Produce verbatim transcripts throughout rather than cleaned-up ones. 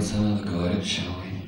some of the garden, shall we?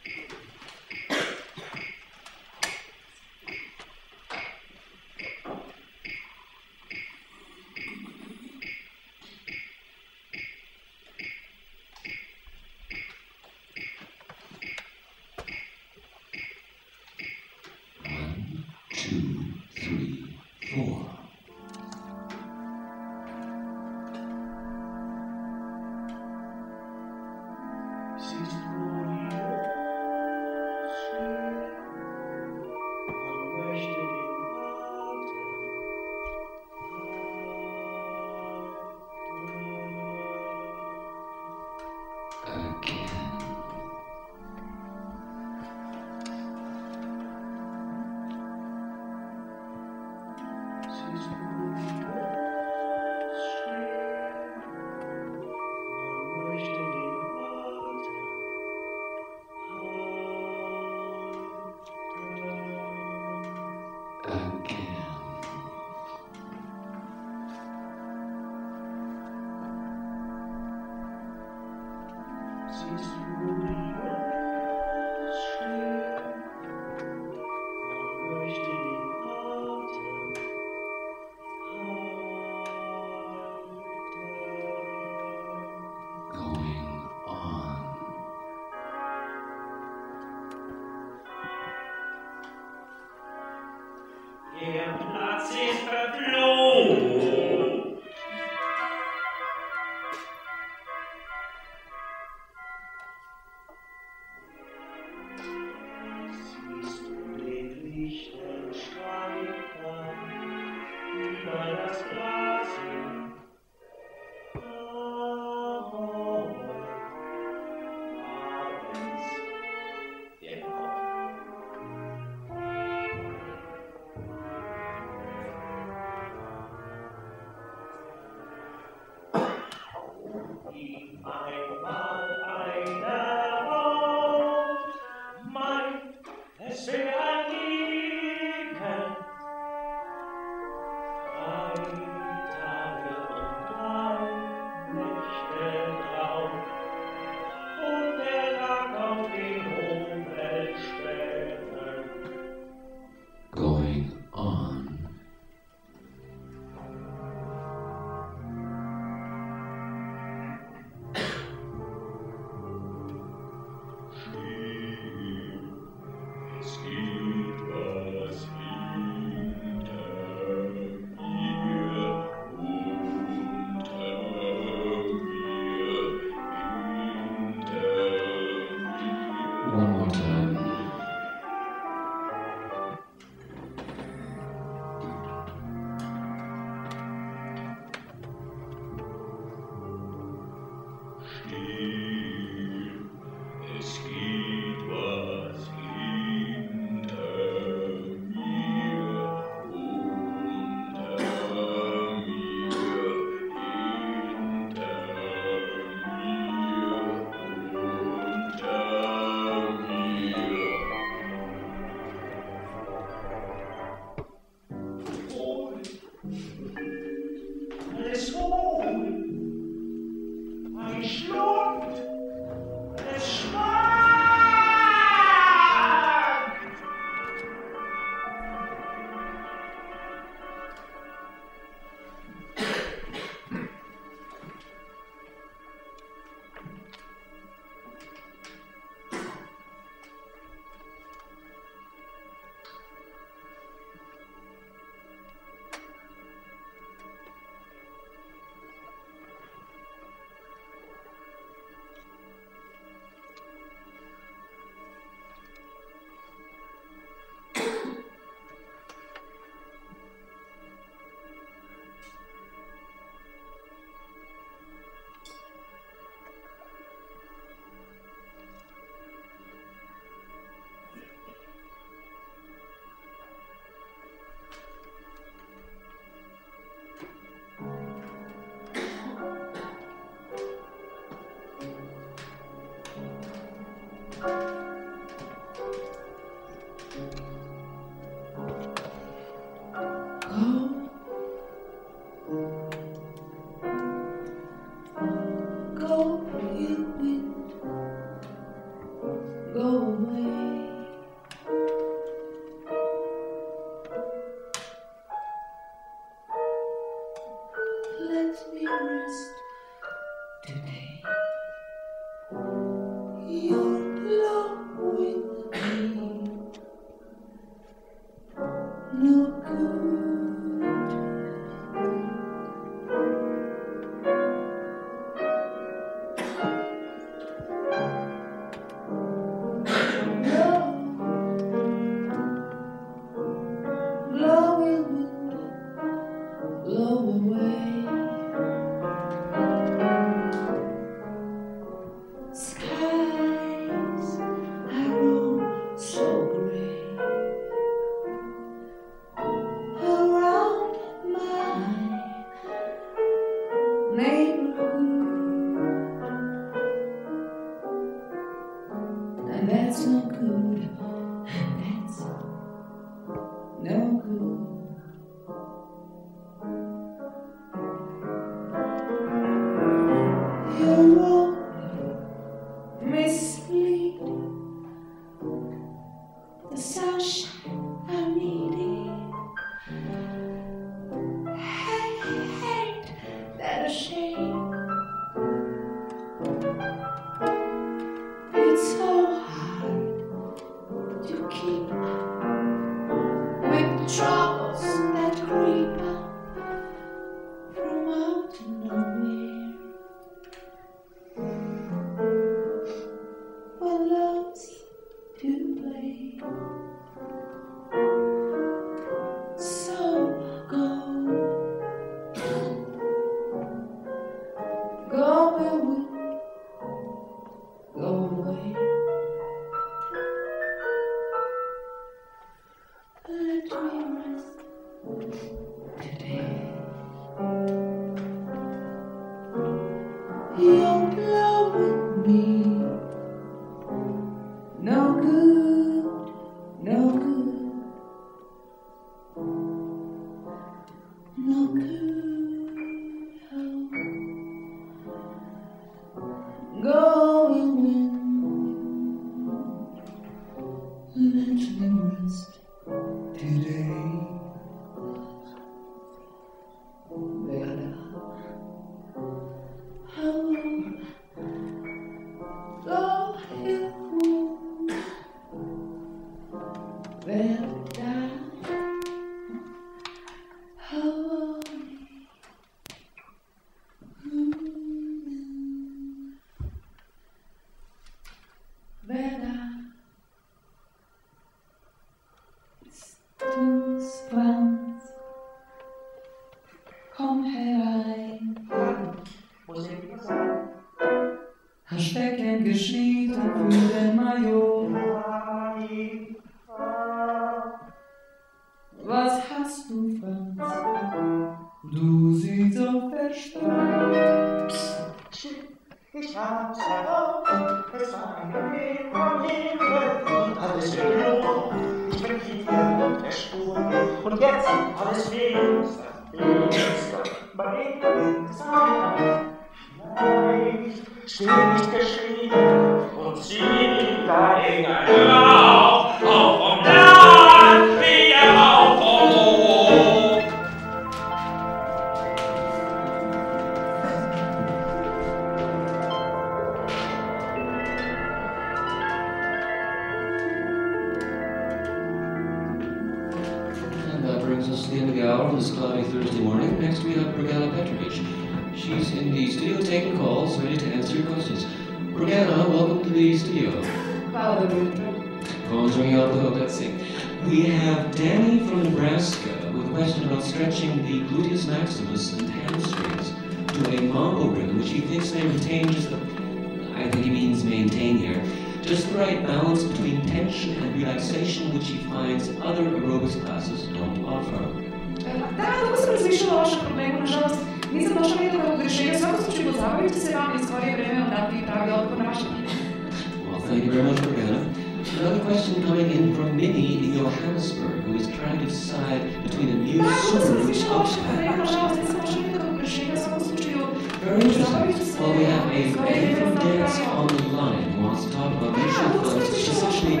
Well, we have a lady from Dance on the line who wants to talk about mutual funds. She's actually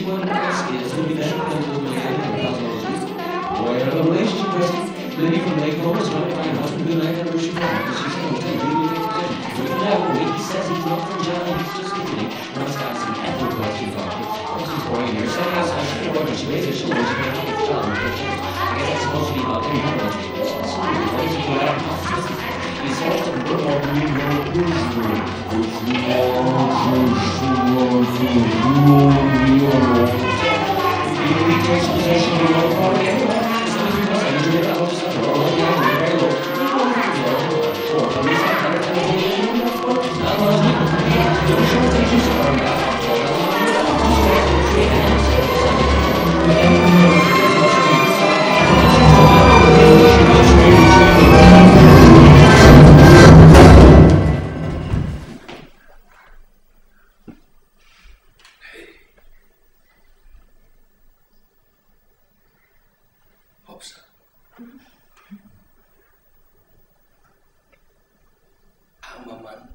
Armer Mann,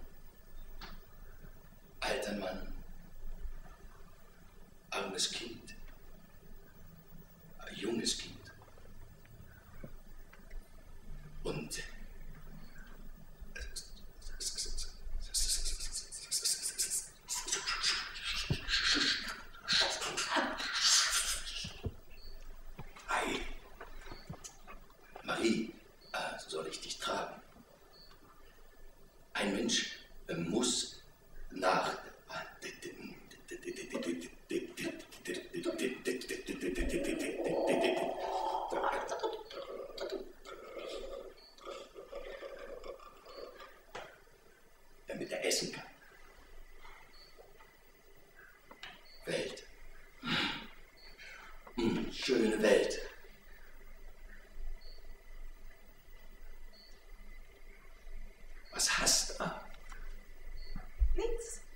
alter Mann, armes Kind, ein junges Kind. Und Ei, Marie, soll ich dich tragen? Ein Mensch muss nach damit er essen kann. Welt. Hm, schöne Welt. Was hast du? Nichts.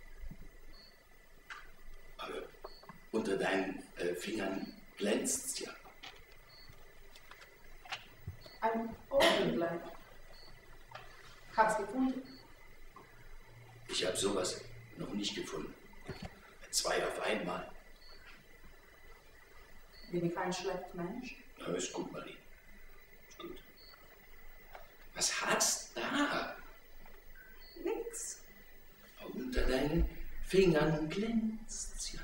Aber unter deinen äh, Fingern glänzt's ja. Ein Ohrenbleib. Hab's gefunden. Ich habe sowas noch nicht gefunden. Zwei auf einmal. Bin ich ein schlechter Mensch? Na, ist gut, Marie. Ist gut. Was hast du da? Nix. Unter deinen Fingern glänzt's ja.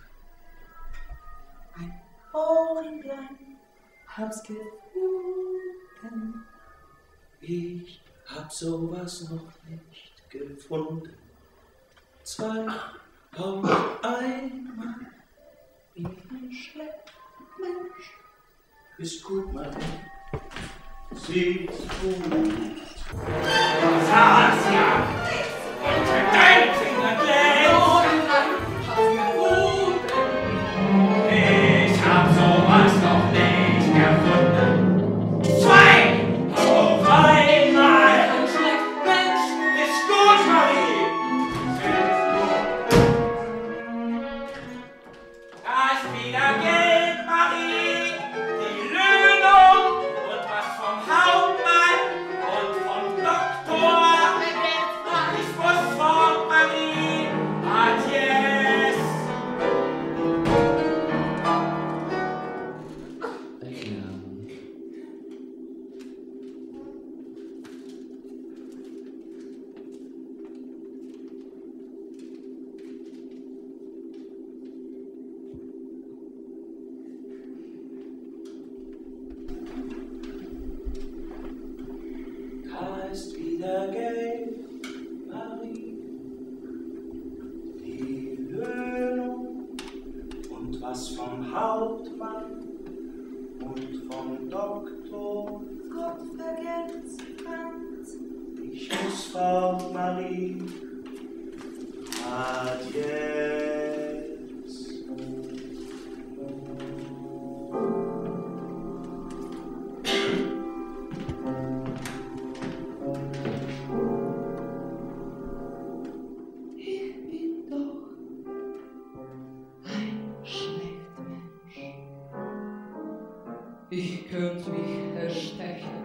Ein Ohrenbleib. Hab's gefunden. Ich hab sowas noch nicht gefunden. Zwei auf einmal. Bin ich ein schlechter Mensch? Ist gut, Marie. Sieht's gut. Was hast du ja? Unter deinen Fingern glänzt. Ich hab sowas noch nicht gefunden. Zwei auf einmal. Ein schlechter Mensch. Ist gut, Marie. Da ist wieder Geld, Marie. Die Löhnung und was vom Hauptmann und vom Doktor. Ich muss fort, Marie. Adies. Da ist wieder Geld, Marie. Die Löhnung und was vom Hauptmann und vom Doktor. Gott vergelt's, Franz. Ich muss fort, Marie. Adies. Ich bin doch ein schlechter Mensch. Ich könnte mich erstechen.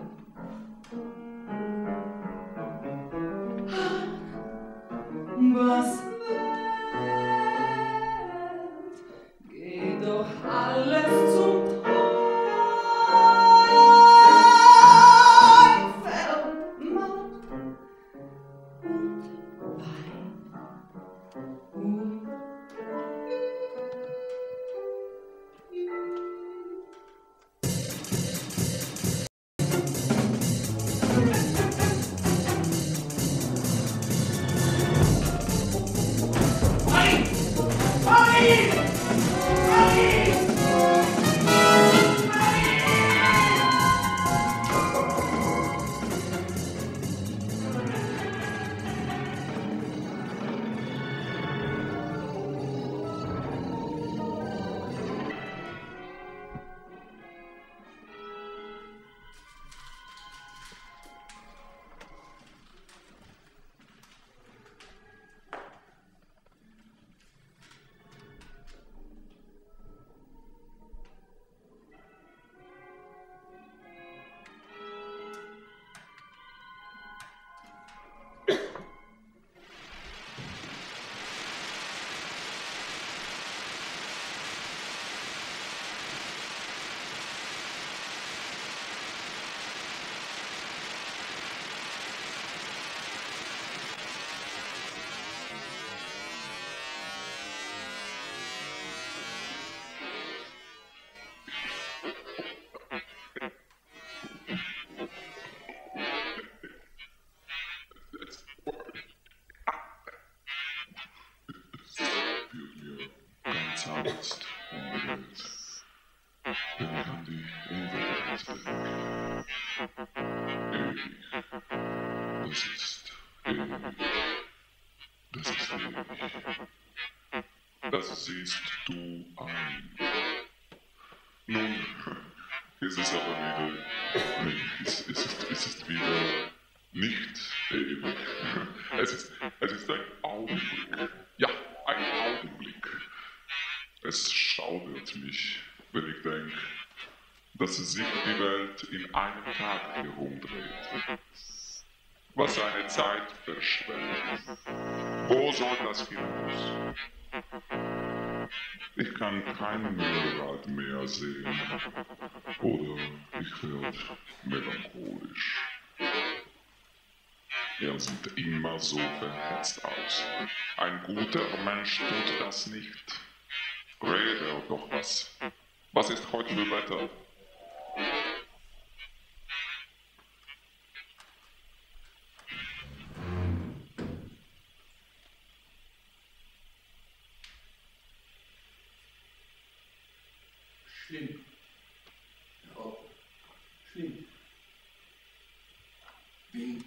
Was Welt geht doch jetzt umdreht, wenn ich an die Umwelt denke. Ewig, das ist ewig, das ist ewig. Das siehst du ein. Nun ist es aber wieder, es, es, ist, es ist wieder nicht ewig. Es ist, es ist ein Augenblick. Ja, ein Augenblick. Es schaudert mich, wenn ich denke, dass sich die Welt in einem Tag herumdreht. Was eine Zeit verschwendet. Wo soll das hinaus? Ich kann kein Mühlrad mehr sehen. Oder ich werde melancholisch. Er sieht immer so verhetzt aus. Ein guter Mensch tut das nicht. Rede doch was. Was ist heute für Wetter? Schlimm. Oh, schlimm. Wind.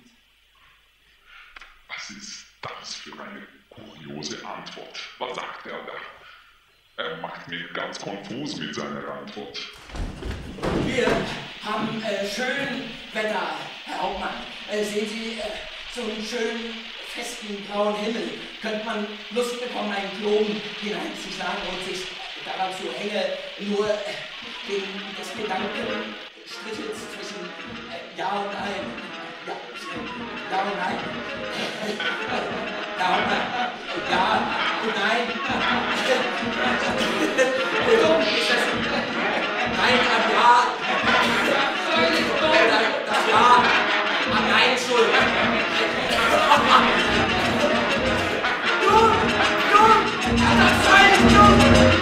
Was ist das für eine kuriose Antwort? Was sagt er da? Er macht mich ganz konfus mit seiner Antwort. Wir haben äh, schön Wetter, Herr Hauptmann. Äh, sehen Sie, äh, so einen schönen, festen, blauen Himmel. Könnte man Lust bekommen, einen Kloben hineinzuschlagen und sich daran zu hänge, nur äh, den, des Gedankenstrittels zwischen äh, Ja und Nein. Ja, ja und Nein. Ja und Nein. Ja und Nein. Wie dumm ist das? Nein am Ja. Das Ja am Nein schuld. Dumm! Dumm! Das sei nicht dumm!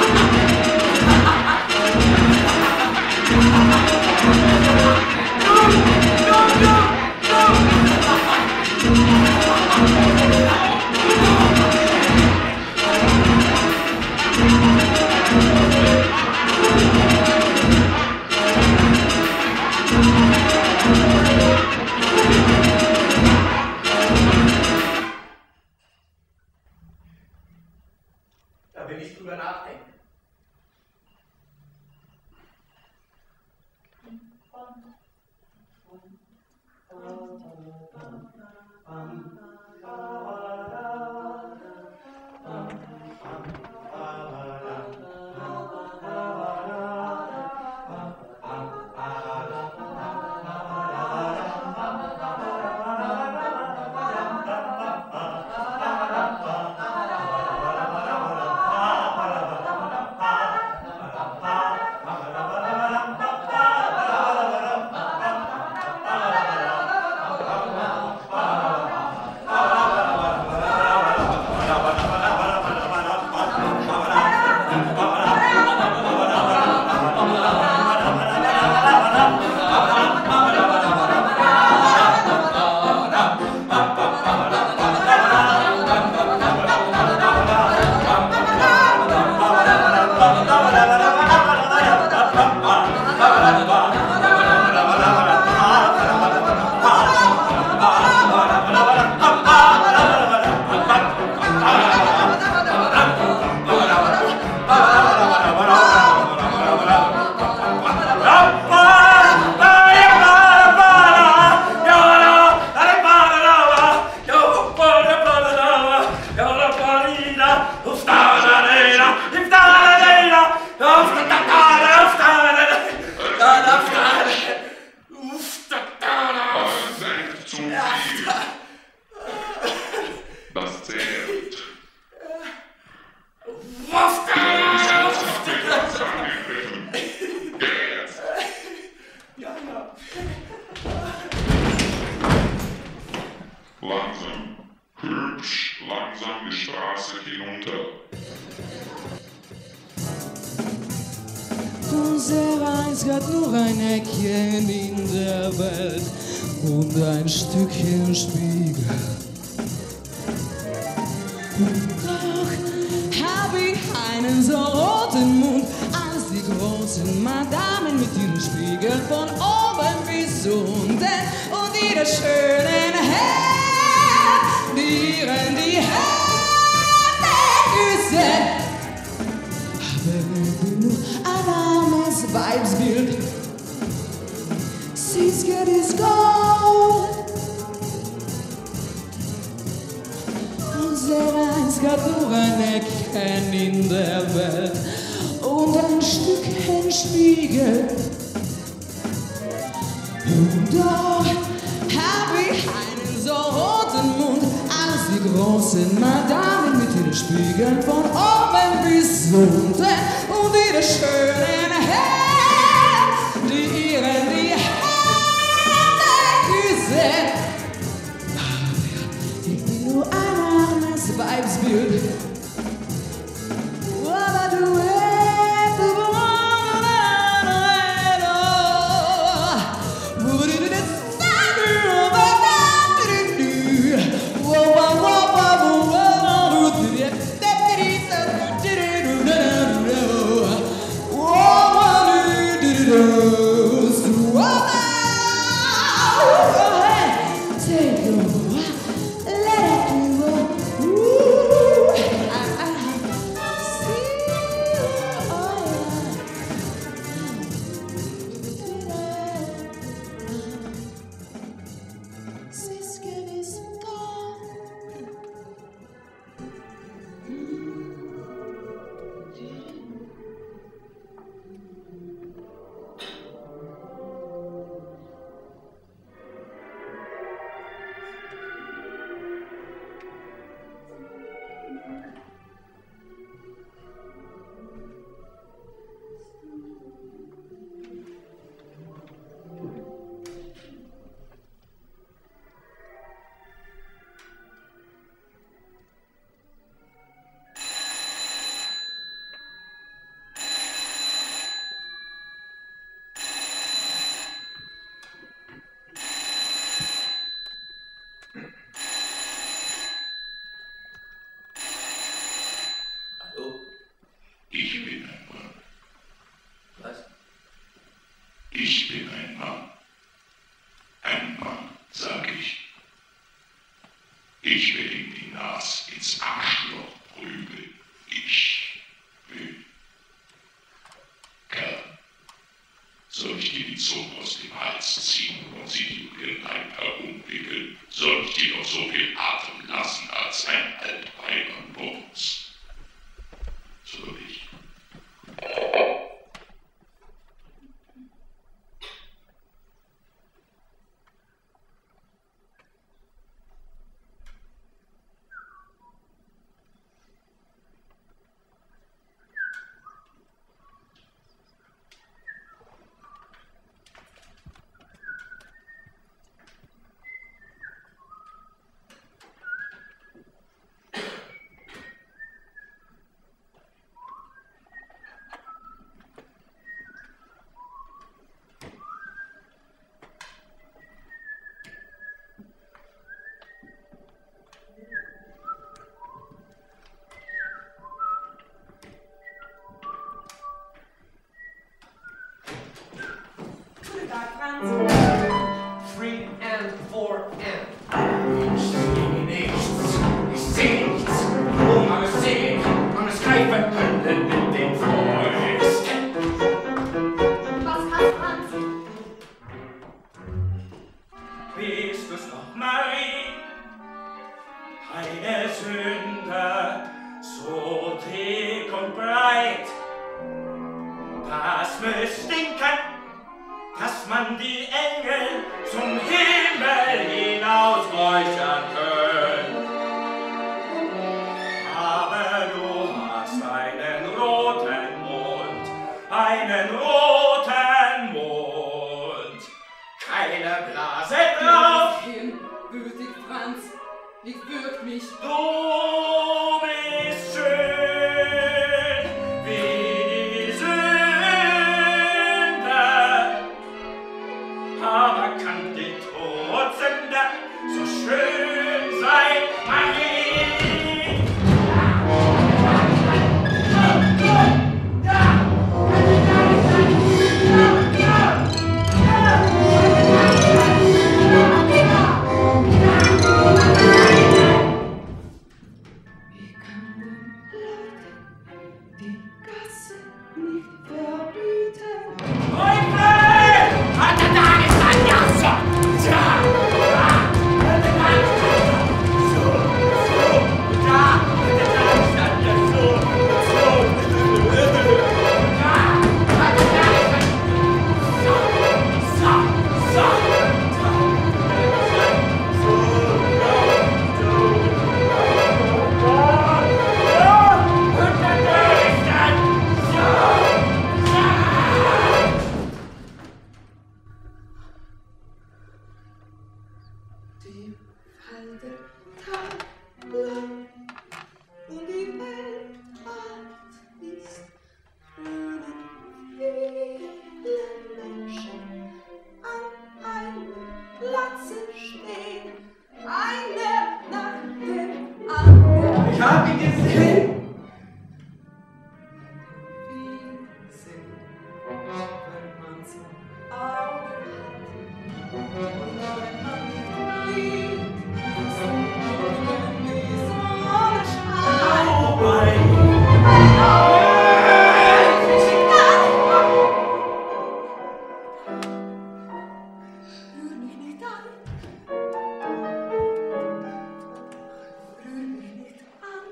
Da will ich drüber nachdenken. Doch hab ich einen Sohn. großen Madamen mit ihren Spiegeln von oben bis unten und ihre schönen Hände, die ihren die Hände küssen. Aber ich bin nur ein armes Weibsbild. Sie's good is gold. Unser Einzigaturen erkennen in der Welt und ein Stückchen Spiegel. Und doch hab ich einen so roten Mund als die großen Madamen mit ihren Spiegeln von oben bis unten und ihre schönen Hände, die ihren die Hände küssen. Aber ich bin nur ein armes Weibsbild. Aber du Ich bin ein Mann. Was? Ich bin ein Mann. Ein Mann, sag ich. Ich will ihm die Nase ins Arschloch prügeln. Ich will. Kerl, soll ich dir die Zunge aus dem Hals ziehen und sie dir um den Leib herumwickeln? Soll ich dir noch so viel Atem lassen als ein Altweibernbums? Soll ich? Three and four and. Ich sehe nichts, ich sehe nichts. Oh, man muss sehen, man muss greifen können mit den Fäusten. Was hast Franz? Bist du's noch, Marie? Eine Sünde, so dick und breit. Das müsst stinken, dass man die Engel zum Himmel hinaus räuchern könnt. Aber du hast einen roten Mund, einen roten Mund, keine Blase drauf. Würdig, Franz, ich würg mich. Du bist schön wie die Sünde. Aber kann die Todsünde so schön sein, Marie? Ja! halter Tag lang und die Welt alt ist, würden viele Menschen an einem Platze stehen, einer nach dem anderen. Ich hab ihn gesehen! Wie sind, wenn man so Augen hat und wenn man nicht liebt, wenn die Sonne scheint. Oh mein Rühr mich nicht an. Rühr mich nicht an.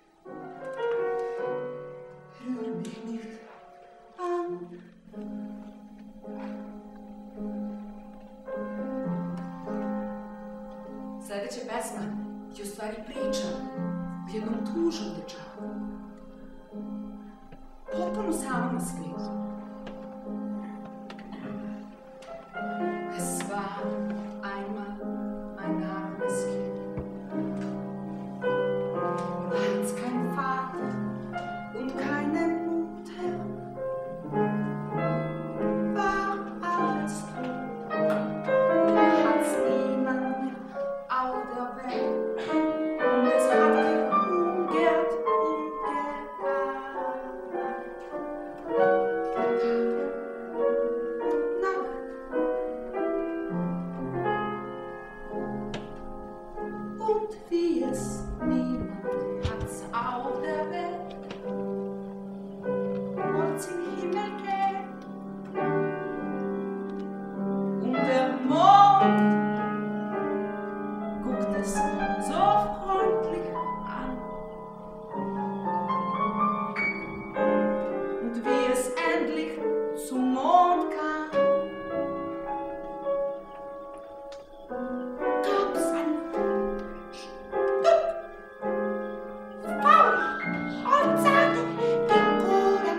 Rühr mich nicht an. Sljedeća pesma je u stvari priča o jednom tužnom dečaku. Potpuno samom na svijetu. Es war einmal ein armes Kind. Und er hat keinen Vater und keine Mutter. War alles tot. Und er hat niemand mehr auf der Welt. Und es hat gehungert und geweint. Tag und Nacht. Und wie es niemand hat's auf der Welt, wollt's in den Himmel gehen. Und der Mond guckt es so freundlich an. Und wie es endlich zum Mond kam, gab's ein Stück faul Holzerde im Boden.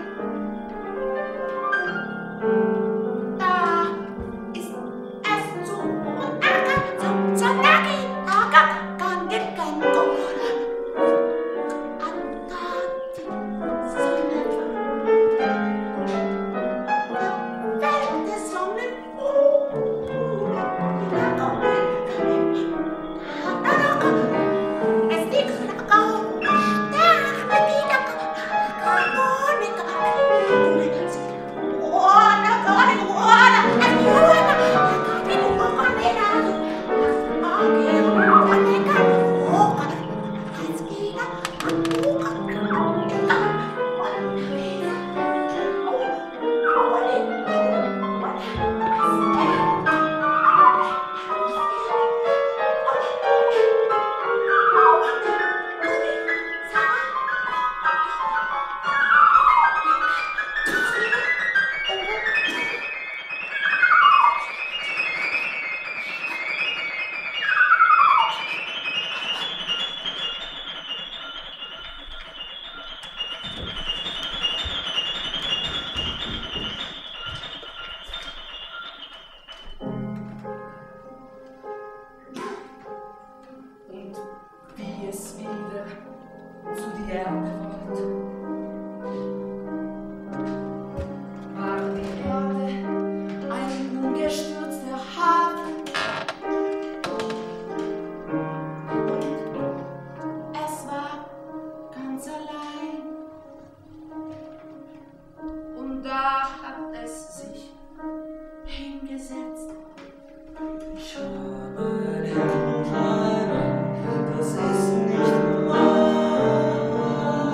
Da ist es zu Acker, zum Sonntagi, Acker, kann den Kangola. An Tag die Sonne fällt der Sonne es liegt und wie es wieder zu der Erde wollte, war die Erde ein umgestürzter Hafen. Und es war ganz allein. Und da hat es sich hingesetzt. Ich habe einen Heimat, das ist nicht mein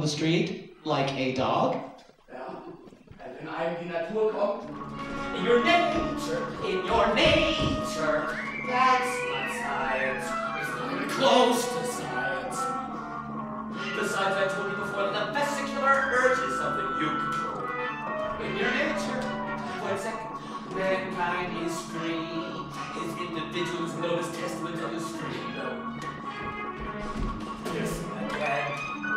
the street like a dog? Ja, wenn einem die Natur kommt. In your nature, in your nature. That's not science. It's not even close to science. Besides, I told you before that the vesicular urge is something you control. In your nature. Wozzeck, mankind is free. His individuals know his testament of his freedom. Yes, my dad.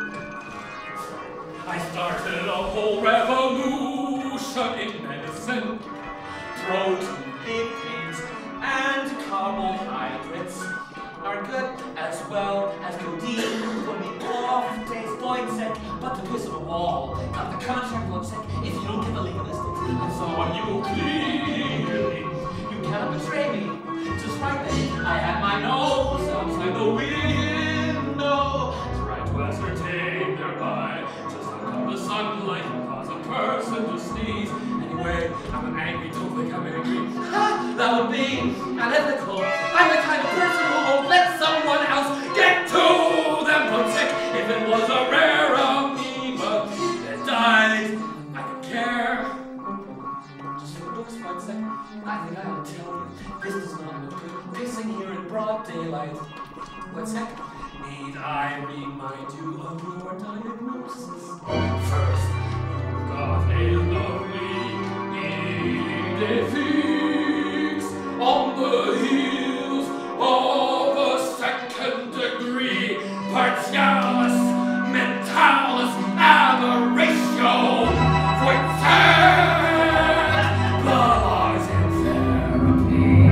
I started a whole revolution in medicine. Protein, proteins, and carbohydrates are good as well as codeine. When we off days, Wozzeck, but the twist of the wall. Got the contract, Wozzeck, if you don't get the legalistics. I saw you clearly. You cannot betray me. Just right then, I had my nose outside the window, trying to ascertain thereby just how come the sunlight can cause a person to sneeze. Anyway, I'm an angry, don't think I'm angry. Ha! That would be unethical. I'm the kind of person who won't let someone else get to them. Wozzeck, if it was a rare amoeba that died, I could care. Just for looks, Wozzeck, I think I'll tell you, this does not look good. Pissing here in broad daylight. Wozzeck, need I remind you of your diagnosis? First, you've got a lovely defix on the heels of a second degree partialis mentalis aberratio. Wozzeck, blogs and therapy.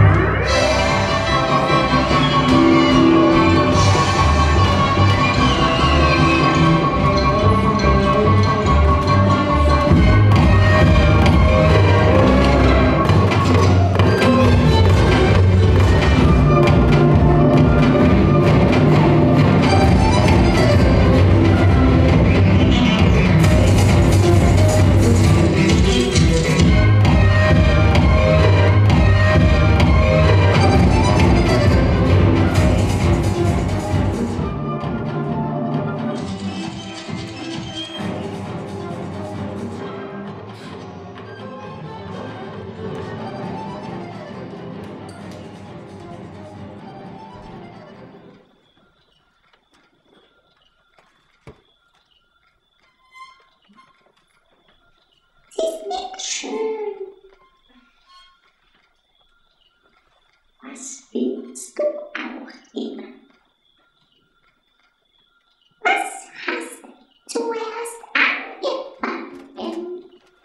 Ist nicht schön. Was willst du auch immer? Was hast du zuerst angefangen?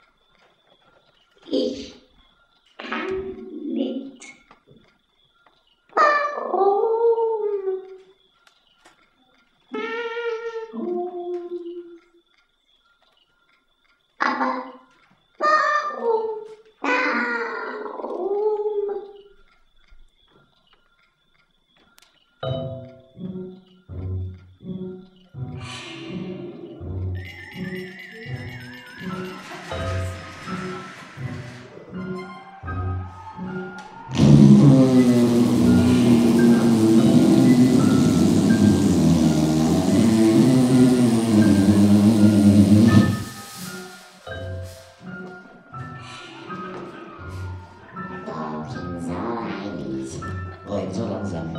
Ich kann nicht. Warum? Warum? Aber warum? Warum? Wohin so langsam?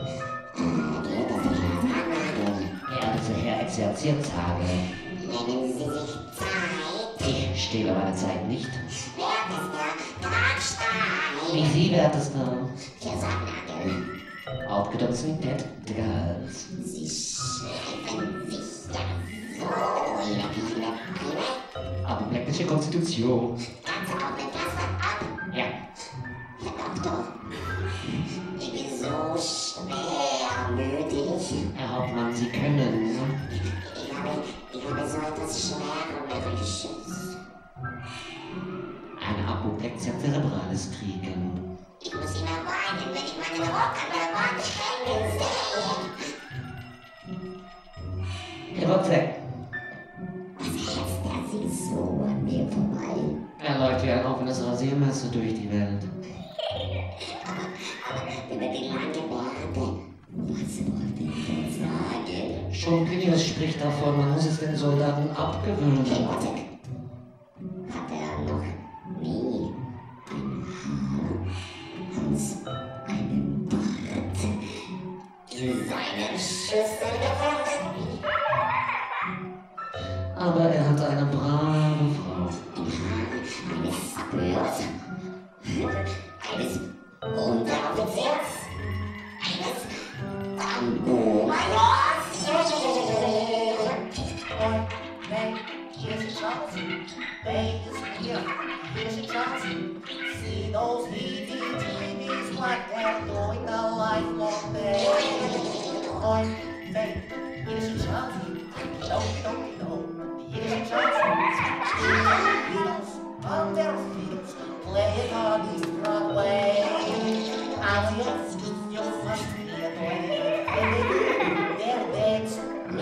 Geehrter Herr Exerziertage. Nehmen Sie sich Zeit. Ich stehle meine Zeit nicht. Wertester Grabstein. Wie Sie, wertester? Für Sonnagel. Aufgedunsen Bett Gehals. Sie schreiben sich ja so ihre Biene. Apoplecktische Konstitution. Ganze auch mit Wasser ab. Ja. Herr Doktor, ich bin so schwermütig. Herr Hauptmann, Sie können. Ich habe, ich habe so etwas Schwermütiges. Eine Apoplexia cerebralis kriegen. Ich muss immer weinen, wenn ich meinen Rock an der Wand hängen sehe. Herr Wozzeck. Was hetzt er sich so an mir vorbei? Er läuft wie ein offenes Rasiermesser durch die Welt. Aber über die lange Bärte, was wollte ich denn sagen? Schon Kuljić spricht davon, man muss es den Soldaten abgewöhnen. Wozzeck hat er noch nie ein Haar und einen Bart in seinen Schüssel gefunden. Aber er hat eine brave Frau. Im Haar eines Sappeurs, eines Unteroffiziers, eines Bambu-Majors. Und wenn hier ist die Chance, Bay ist here, here is a chance. See those heebie-jeebies, what they're doing a lifelong day. Und wenn hier ist die Chance, don't, don't, don't, here is a chance. Beatles, on their feet, play it on East Broadway. Alias, you must be a way. Their dates,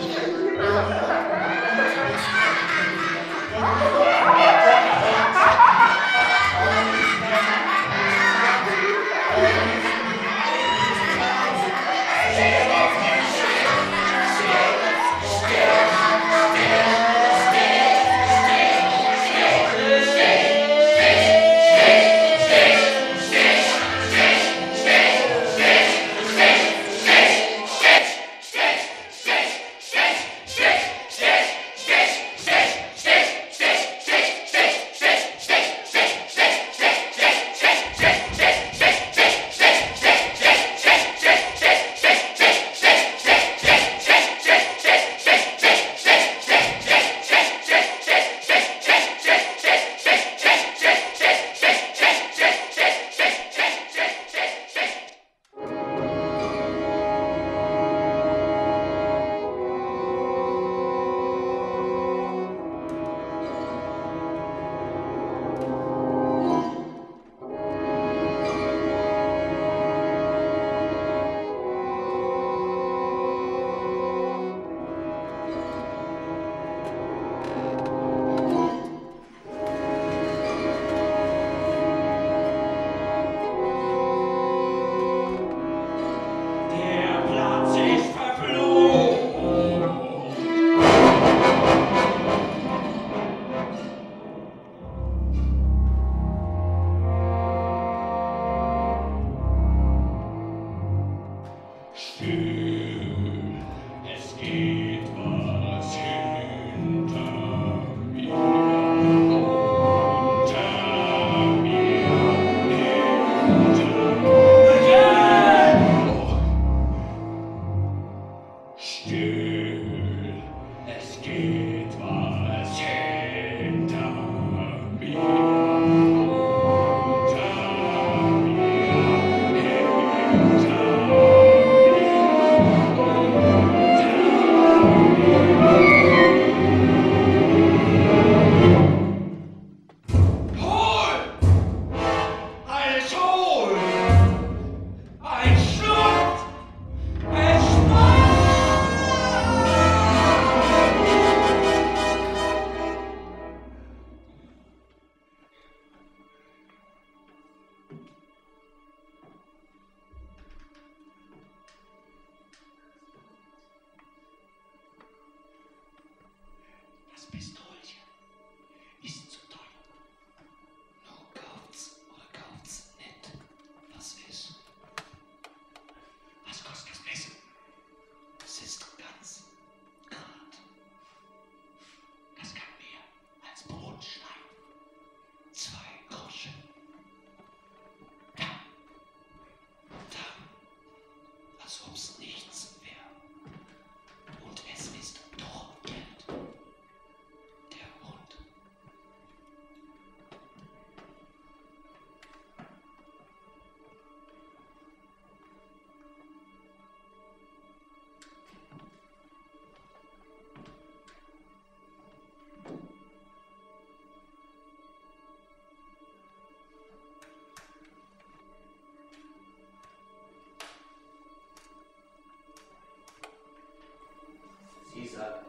Dieser.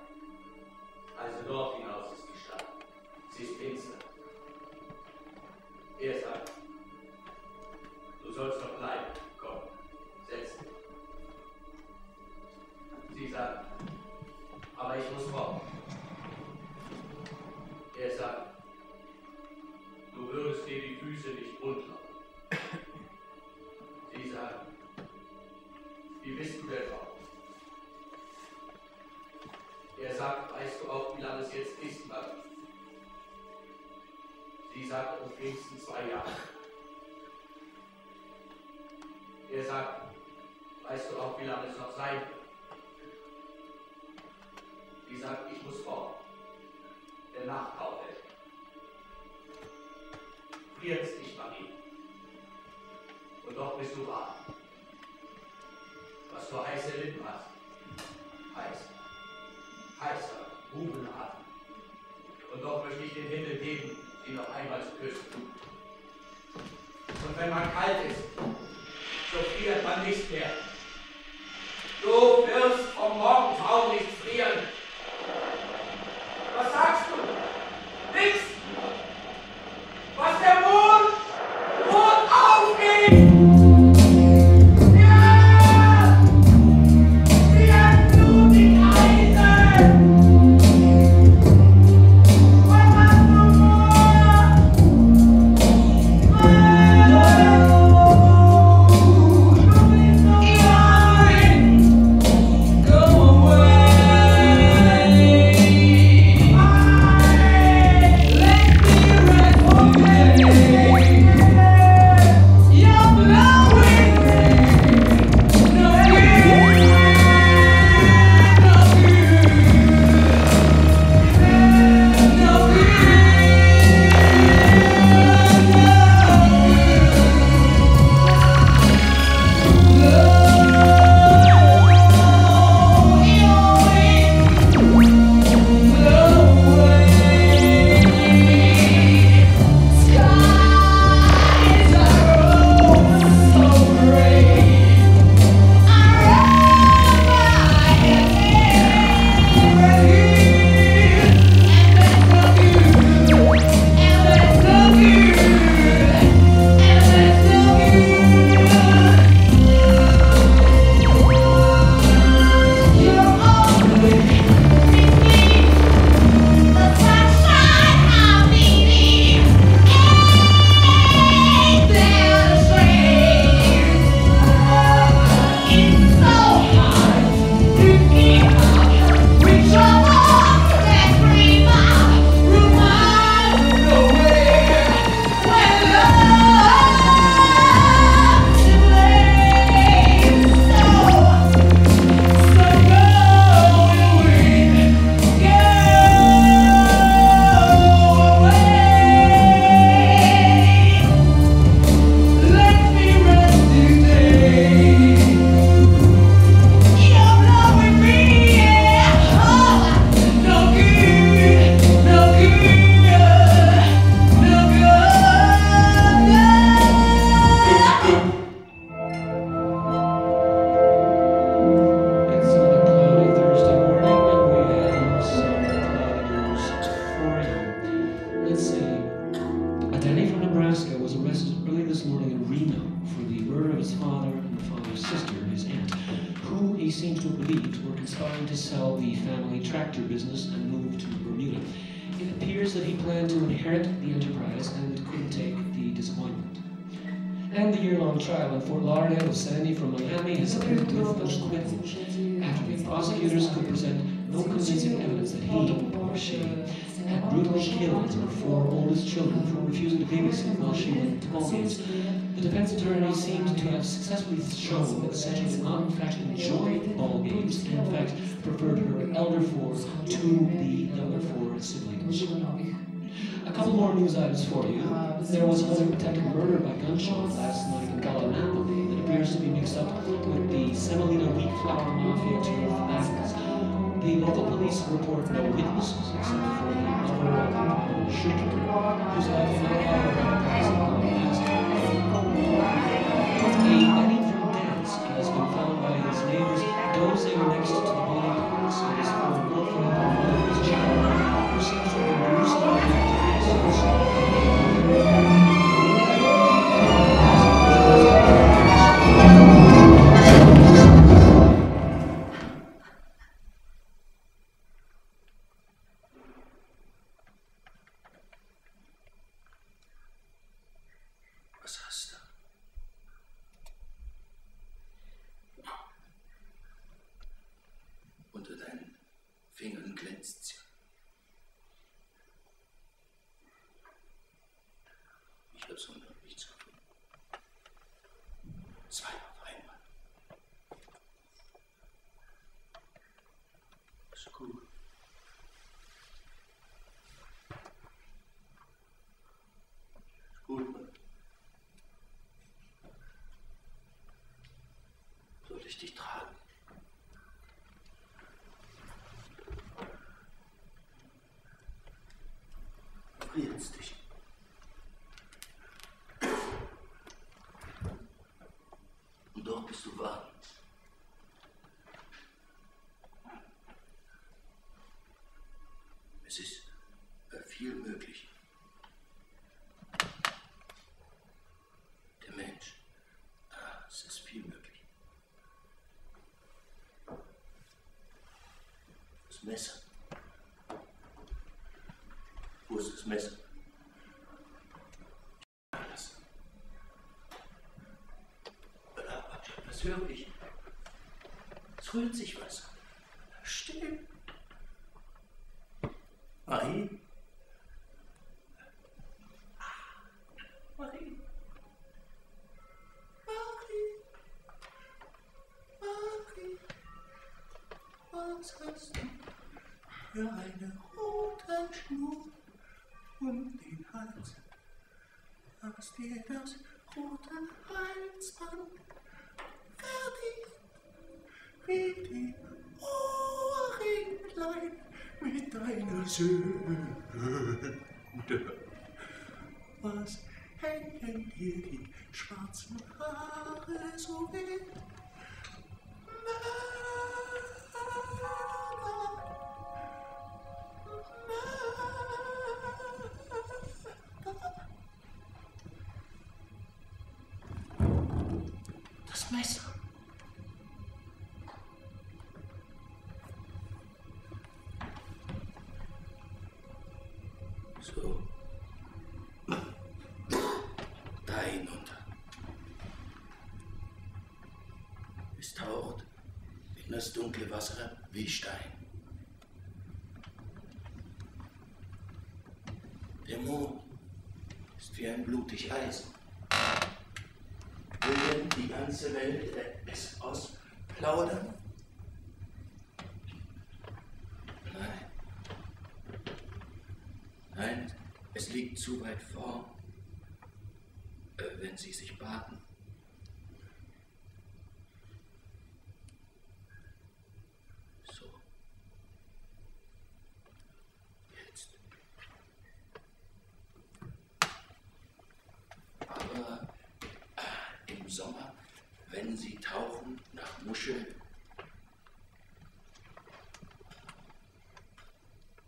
Also dort hinaus ist die Stadt. Sie ist finster. Er sagt, du sollst noch bleiben. Komm, setz dich. Sie sagt, würdest dir die Füße nicht runter. Sie sagen, wie bist du denn drauf? Er sagt, weißt du auch, wie lange es jetzt ist, Mann? Sie sagt, um wenigstens zwei Jahre. Er sagt, weißt du auch, wie lange es noch sein wird? Sie sagt, ich muss fort. Der Nachbau hält. Friert's dich, Marie. Und doch bist du wahr. Was du heiße Lippen hast. Heiß. Heißer, Bubenatem. Und doch möchte ich den Himmel geben, sie noch einmal zu küssen. Und wenn man kalt ist, so friert man nicht mehr. Du wirst vom Morgentraum nicht frieren. Was sagst du? Nix! Was der Mond, Mond aufgeht! Ja! Sie hat blutig Eisen! Was hast du vor? Du bist so klein! Go away! Trial in Fort Lauderdale of Sandy from Miami has appeared with acquittal after the prosecutors could present no convincing evidence that he or she had brutally killed her four oldest children for refusing to babysit while she went to ball games. The defense attorney seemed to have successfully shown that Sandy did not in fact enjoy ball games and in fact preferred her elder four to the younger four siblings. A couple more news items for you. There was another attempted murder by gunshot last night in Gallinapoli that appears to be mixed up with the Semolina wheat flour mafia to North Athens. The local police report no witnesses except for the mother of the shooter, whose life might have been passed. A wedding from dance has been found by his neighbors dozing next to the body parts of his former girlfriend and his child, who seems to have been gruesomely Was hast du? Unter deinen Fingern glänzt's ja. Ich hab's noch nichts gefunden. Zwei auf einmal. Ist gut. Ist gut, Mann. Soll ich dich tragen? Frierst dich. Und doch bist du warm. Es ist äh, viel möglich. Der Mensch. Ah, es ist viel möglich. Das Messer. Wo ist das Messer? Alles. Was höre ich? Es rührt sich was. Still. Marie? Marie? Marie? Marie? Was hast du für eine rote Schnur um den Hals? Hast dir das rote Halsband verdient, wie die Ohrringlein mit deiner Söhne? Was hängen dir die schwarzen Haare so wild? Das Messer. So. Da hinunter. Es taucht in das dunkle Wasser wie Stein. Der Mond ist wie ein blutig Eisen. Will denn die ganze Welt es ausplaudern? Nein. Nein, es liegt zu weit vor, äh, wenn sie sich baden. So. Jetzt. Aber äh, im Sommer, wenn sie tauchen nach Muscheln,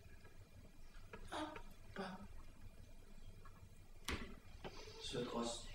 es wird rostig.